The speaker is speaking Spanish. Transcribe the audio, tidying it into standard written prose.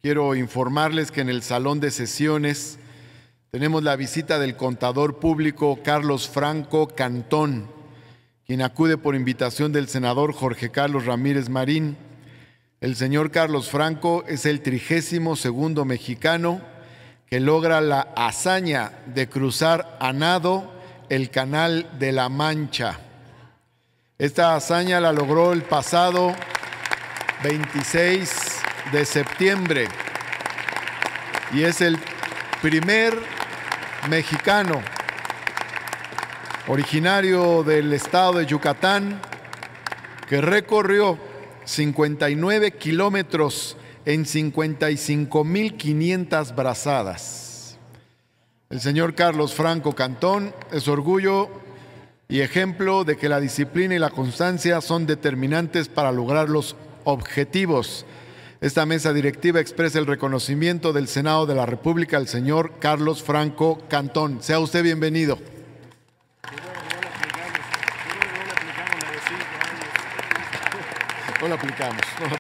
Quiero informarles que en el salón de sesiones tenemos la visita del contador público Carlos Franco Cantón, quien acude por invitación del senador Jorge Carlos Ramírez Marín. El señor Carlos Franco es el 32º mexicano que logra la hazaña de cruzar a nado el Canal de la Mancha. Esta hazaña la logró el pasado 26 de septiembre y es el primer mexicano originario del estado de Yucatán que recorrió 59 kilómetros en 55.500 brazadas. El señor Carlos Franco Cantón es orgullo y ejemplo de que la disciplina y la constancia son determinantes para lograr los objetivos. Esta mesa directiva expresa el reconocimiento del Senado de la República al señor Carlos Franco Cantón. Sea usted bienvenido. No lo aplicamos.